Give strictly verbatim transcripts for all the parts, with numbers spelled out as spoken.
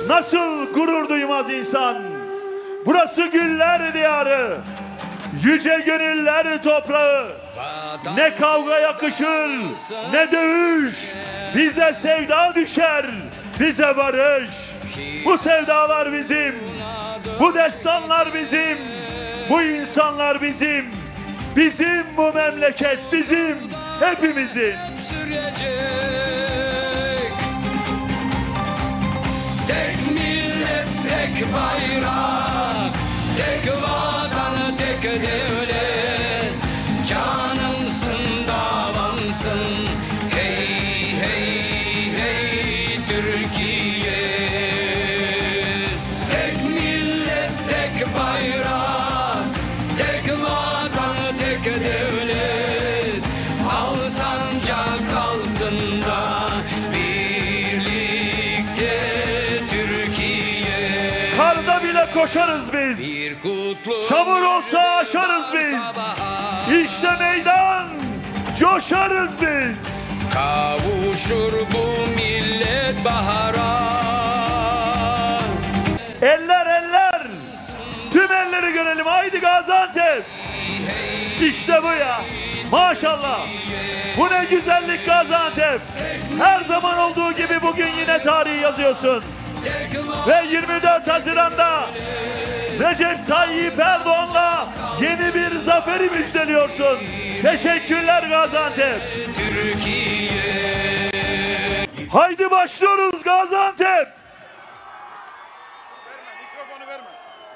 nasıl gurur duymaz insan? Burası güller diyarı, yüce gönüller toprağı. Ne kavga yakışır, ne dövüş, bize sevda düşer, bize barış. Bu sevdalar bizim, bu destanlar bizim, bu insanlar bizim. Bizim bu memleket bizim, hepimizin. Tek millet, tek bayrak, tek vatan, tek devlet. Canımsın, davamsın, hey hey hey Türkiye. Tek millet, tek bayrak, tek vatan, tek devlet. Al sancak altında birlikte Türkiye. Karda bile koşarız biz, çamur olsa aşarız biz. İşte meydan, coşarız biz. Kavuşur bu millet bahara. Eller eller, tüm elleri görelim, haydi Gaziantep. İşte bu ya, maşallah. Bu ne güzellik Gaziantep. Her zaman olduğu gibi bugün yine tarihi yazıyorsun. Ve yirmi dört Haziran'da Recep Tayyip Erdoğan'la yeni bir zaferi müjdeliyorsun. Teşekkürler Gaziantep. Haydi başlıyoruz Gaziantep. Mikrofonu verme.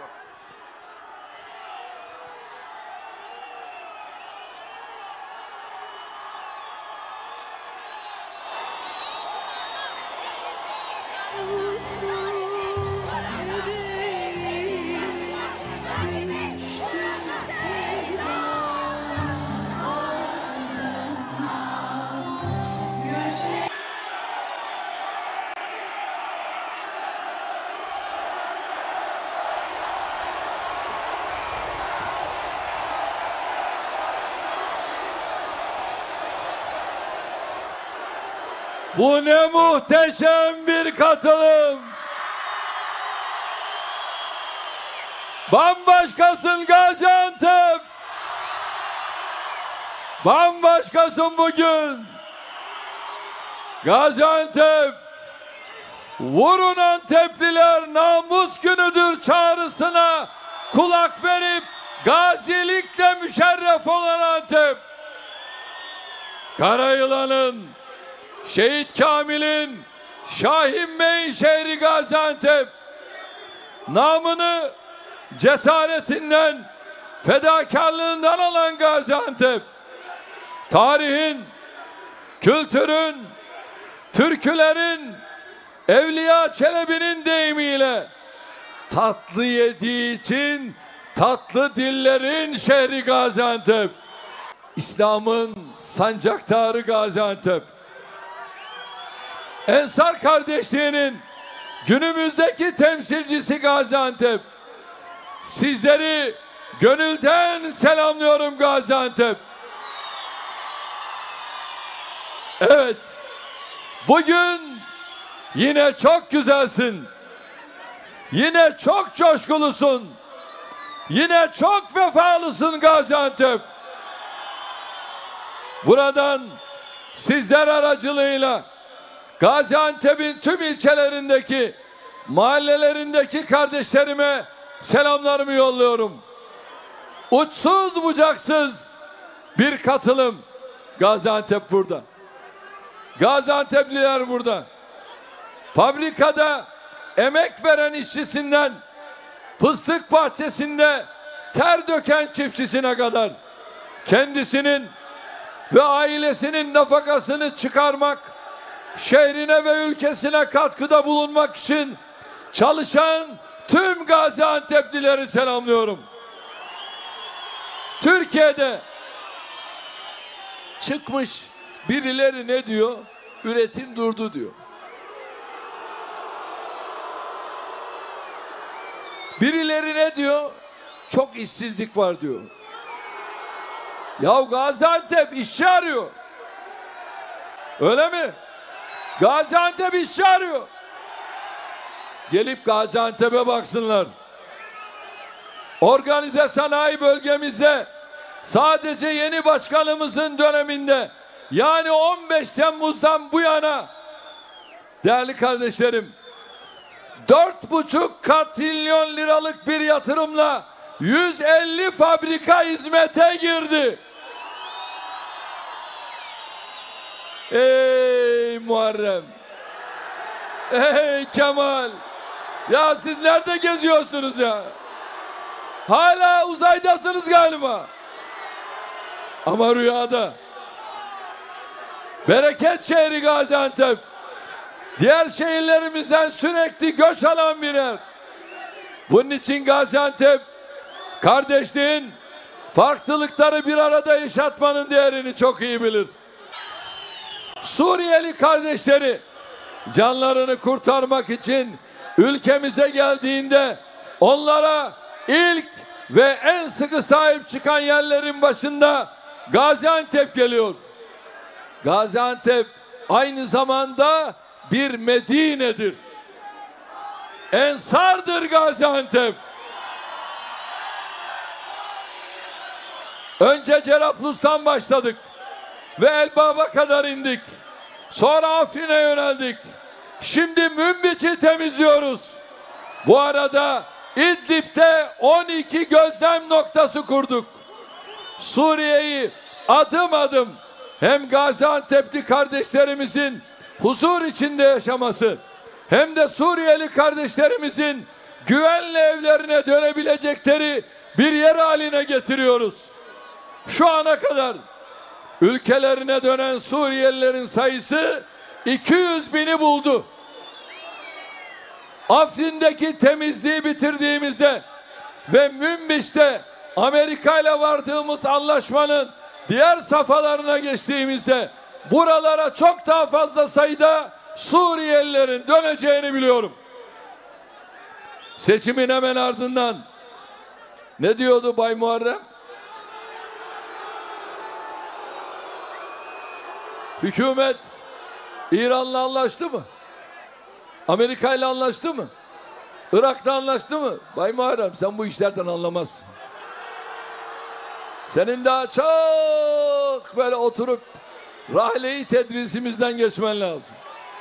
Bu ne muhteşem bir katılım. Bambaşkasın Gaziantep. Bambaşkasın bugün. Gaziantep, vurun Antepliler, namus günüdür çağrısına kulak verip gazilikle müşerref olan Antep. Karayılan'ın, Şehit Kamil'in, Şahin Bey'in şehri Gaziantep. Namını cesaretinden, fedakarlığından alan Gaziantep. Tarihin, kültürün, türkülerin, Evliya Çelebi'nin deyimiyle tatlı yediği için tatlı dillerin şehri Gaziantep. İslam'ın sancaktarı Gaziantep. Ensar kardeşliğinin günümüzdeki temsilcisi Gaziantep. Sizleri gönülden selamlıyorum Gaziantep. Evet, bugün yine çok güzelsin. Yine çok coşkulusun. Yine çok vefalısın Gaziantep. Buradan sizler aracılığıyla Gaziantep'in tüm ilçelerindeki, mahallelerindeki kardeşlerime selamlarımı yolluyorum. Uçsuz bucaksız bir katılım. Gaziantep burada. Gaziantep'liler burada. Fabrikada emek veren işçisinden, fıstık bahçesinde ter döken çiftçisine kadar kendisinin ve ailesinin nafakasını çıkarmak, şehrine ve ülkesine katkıda bulunmak için çalışan tüm Gaziantep'lileri selamlıyorum. Türkiye'de çıkmış birileri ne diyor? Üretim durdu diyor. Birileri ne diyor? Çok işsizlik var diyor. Ya Gaziantep işçi arıyor. Öyle mi? Gaziantep işçi arıyor. gelip Gaziantep'e baksınlar. Organize sanayi bölgemizde sadece yeni başkanımızın döneminde, yani on beş Temmuz'dan bu yana değerli kardeşlerim, dört buçuk katrilyon liralık bir yatırımla yüz elli fabrika hizmete girdi. Ey Muharrem, ey Kemal, ya siz nerede geziyorsunuz ya? Hala uzaydasınız galiba. Ama rüyada. Bereket şehri Gaziantep. Diğer şehirlerimizden sürekli göç alan bir yer. Bunun için Gaziantep, kardeşliğin, farklılıkları bir arada yaşatmanın değerini çok iyi bilir. Suriyeli kardeşleri canlarını kurtarmak için ülkemize geldiğinde onlara ilk ve en sıkı sahip çıkan yerlerin başında Gaziantep geliyor. Gaziantep aynı zamanda bir Medine'dir. Ensardır Gaziantep. Önce Cerablus'tan başladık ve Elbap'a kadar indik. Sonra Afrin'e yöneldik. Şimdi Münbiç'i temizliyoruz. Bu arada İdlib'de on iki gözlem noktası kurduk. Suriye'yi adım adım hem Gaziantep'li kardeşlerimizin huzur içinde yaşaması hem de Suriyeli kardeşlerimizin güvenli evlerine dönebilecekleri bir yer haline getiriyoruz. Şu ana kadar ülkelerine dönen Suriyelilerin sayısı iki yüz bini buldu. Afrin'deki temizliği bitirdiğimizde ve Münbiç'te Amerika ile vardığımız anlaşmanın diğer safhalarına geçtiğimizde buralara çok daha fazla sayıda Suriyelilerin döneceğini biliyorum. Seçimin hemen ardından ne diyordu Bay Muharrem? Hükümet İran'la anlaştı mı? Amerika ile anlaştı mı? Irak'ta anlaştı mı? Bay Muharrem, sen bu işlerden anlamazsın. Senin daha çok böyle oturup rahleyi tedrisimizden geçmen lazım.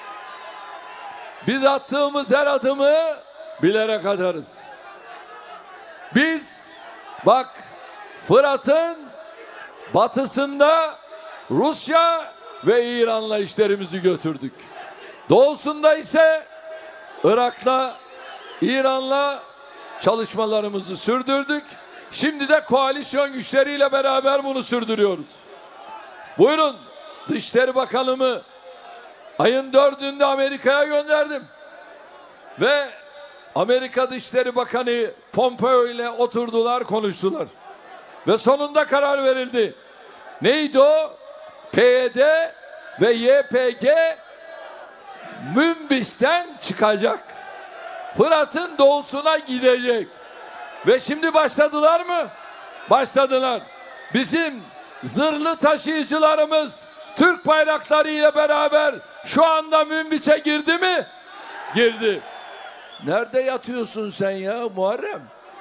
Biz attığımız her adımı bilerek atarız. Biz bak, Fırat'ın batısında Rusya ve İran'la işlerimizi götürdük. Doğusunda ise Irak'la, İran'la çalışmalarımızı sürdürdük. Şimdi de koalisyon güçleriyle beraber bunu sürdürüyoruz. Buyurun, Dışişleri Bakanımı ayın dördünde Amerika'ya gönderdim. Ve Amerika Dışişleri Bakanı Pompeo ile oturdular, konuştular. Ve sonunda karar verildi. Neydi o? P Y D ve Y P G Münbiç'ten çıkacak. Fırat'ın doğusuna gidecek. Ve şimdi başladılar mı? Başladılar. Bizim zırhlı taşıyıcılarımız Türk bayrakları ile beraber şu anda Münbiç'e girdi mi? Girdi. Nerede yatıyorsun sen ya Muharrem?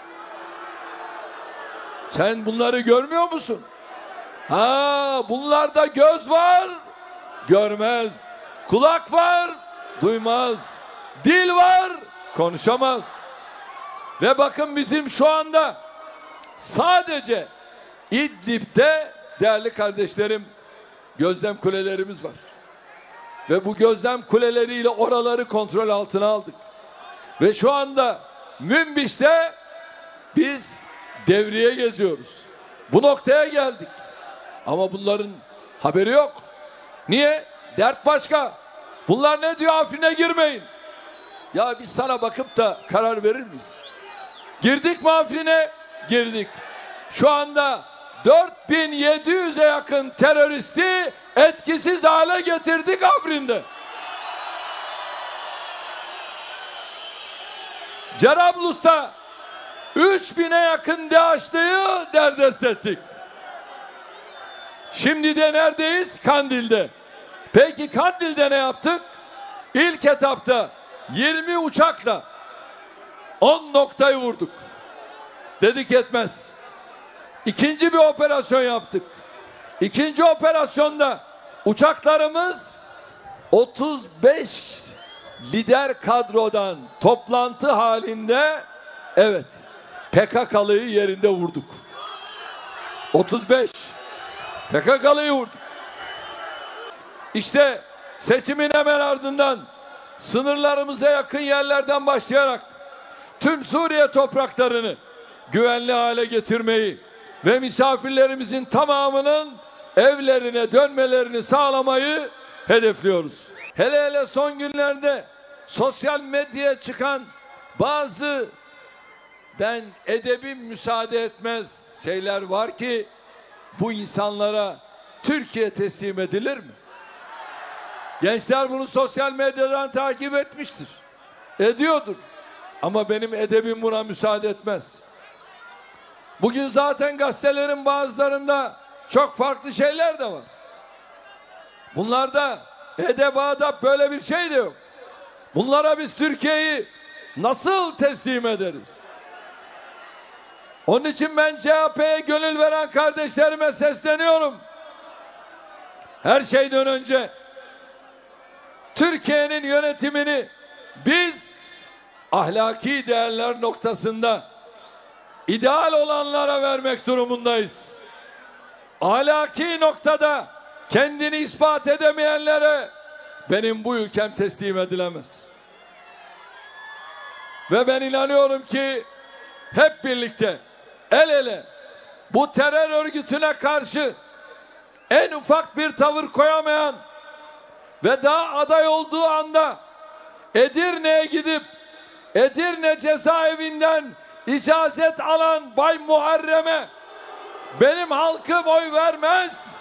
Sen bunları görmüyor musun? Ha, bunlarda göz var, görmez. Kulak var, duymaz. Dil var, konuşamaz. Ve bakın bizim şu anda sadece İdlib'de değerli kardeşlerim gözlem kulelerimiz var. Ve bu gözlem kuleleriyle oraları kontrol altına aldık. Ve şu anda Münbiç'te biz devriye geziyoruz. Bu noktaya geldik. Ama bunların haberi yok. Niye? Dert başka. Bunlar ne diyor? Afrin'e girmeyin. Ya biz sana bakıp da karar verir miyiz? Girdik mi Afrin'e? Girdik. Şu anda dört bin yedi yüze yakın teröristi etkisiz hale getirdik Afrin'de. Cerablus'ta üç bine yakın DAEŞ'lıyı derdest ettik. Şimdi de neredeyiz? Kandil'de. Peki Kandil'de ne yaptık? İlk etapta yirmi uçakla on noktayı vurduk. Dedik etmez. İkinci bir operasyon yaptık. İkinci operasyonda uçaklarımız otuz beş lider kadrodan toplantı halinde, evet, P K K'lıyı yerinde vurduk. otuz beş P K K'lıyı vurduk. İşte seçimin hemen ardından sınırlarımıza yakın yerlerden başlayarak tüm Suriye topraklarını güvenli hale getirmeyi ve misafirlerimizin tamamının evlerine dönmelerini sağlamayı hedefliyoruz. Hele hele son günlerde sosyal medyaya çıkan bazı, ben edebim müsaade etmez şeyler var ki bu insanlara Türkiye teslim edilir mi? Gençler bunu sosyal medyadan takip etmiştir. Ediyordur. Ama benim edebim buna müsaade etmez. Bugün zaten gazetelerin bazılarında çok farklı şeyler de var. Bunlarda edeb adap böyle bir şey de yok. Bunlara biz Türkiye'yi nasıl teslim ederiz? Onun için ben C H P'ye gönül veren kardeşlerime sesleniyorum. Her şeyden önce Türkiye'nin yönetimini biz ahlaki değerler noktasında ideal olanlara vermek durumundayız. Ahlaki noktada kendini ispat edemeyenlere benim bu ülkem teslim edilemez. Ve ben inanıyorum ki hep birlikte el ele bu terör örgütüne karşı en ufak bir tavır koyamayan ve daha aday olduğu anda Edirne'ye gidip Edirne cezaevinden icazet alan Bay Muharrem'e benim halkım oy vermez.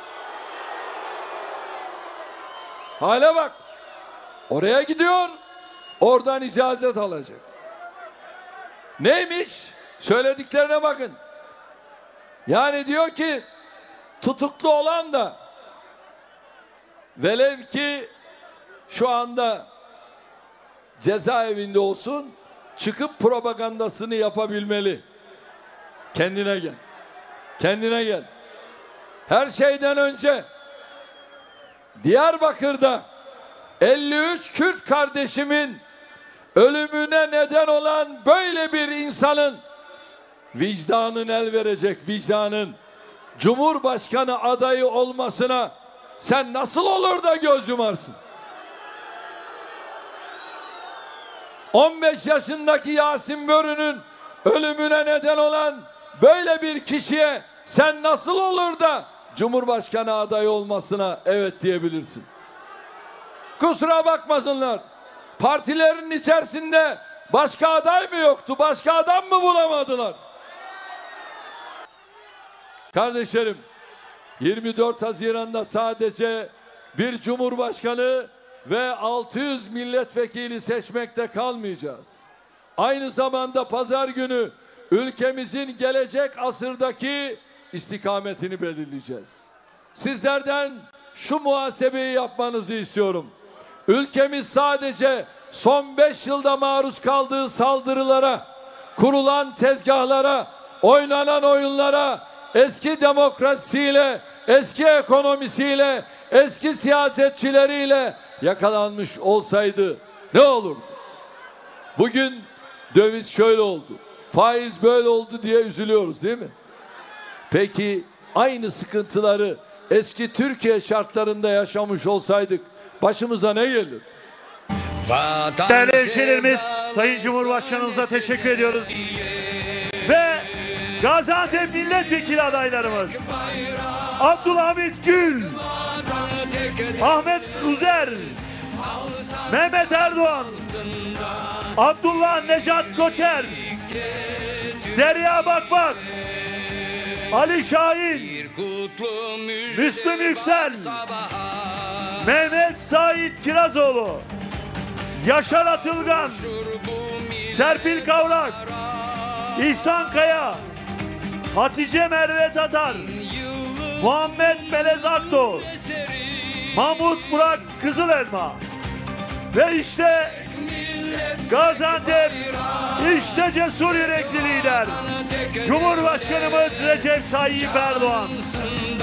Hale bak. Oraya gidiyor, oradan icazet alacak. Neymiş? Söylediklerine bakın. Yani diyor ki tutuklu olan da velev ki şu anda cezaevinde olsun, çıkıp propagandasını yapabilmeli. Kendine gel. Kendine gel. Her şeyden önce Diyarbakır'da elli üç Kürt kardeşimin ölümüne neden olan böyle bir insanın vicdanın el verecek, vicdanın Cumhurbaşkanı adayı olmasına sen nasıl olur da göz yumarsın? on beş yaşındaki Yasin Börü'nün ölümüne neden olan böyle bir kişiye sen nasıl olur da Cumhurbaşkanı adayı olmasına evet diyebilirsin? Kusura bakmasınlar. Partilerin içerisinde başka aday mı yoktu? Başka adam mı bulamadılar? Kardeşlerim, yirmi dört Haziran'da sadece bir Cumhurbaşkanı ve altı yüz milletvekili seçmekte kalmayacağız. Aynı zamanda pazar günü ülkemizin gelecek asırdaki istikametini belirleyeceğiz. Sizlerden şu muhasebeyi yapmanızı istiyorum. Ülkemiz sadece son beş yılda maruz kaldığı saldırılara, kurulan tezgahlara, oynanan oyunlara, eski demokrasiyle, eski ekonomisiyle, eski siyasetçileriyle yakalanmış olsaydı ne olurdu? Bugün döviz şöyle oldu, faiz böyle oldu diye üzülüyoruz değil mi? Peki aynı sıkıntıları eski Türkiye şartlarında yaşamış olsaydık başımıza ne gelir? Değerli hemşehrilerimiz, Sayın Cumhurbaşkanımıza teşekkür ediyoruz. Ve Gaziantep milletvekili adaylarımız Abdülhamit Gül, Ahmet Uzer, Mehmet Erdoğan, Abdullah Necat Koçer, Derya Bakbak, Ali Şahin, Müslüm Yüksel, Mehmet Sait Kirazoğlu, Yaşar Atılgan, Serpil Kavrak, İhsan Kaya, Hatice Merve Tatar, Muhammed Melez Akdoğ, Mahmut Burak Kızılelma ve işte Gaziantep işte cesur yürekli lider Cumhurbaşkanımız Recep Tayyip Erdoğan.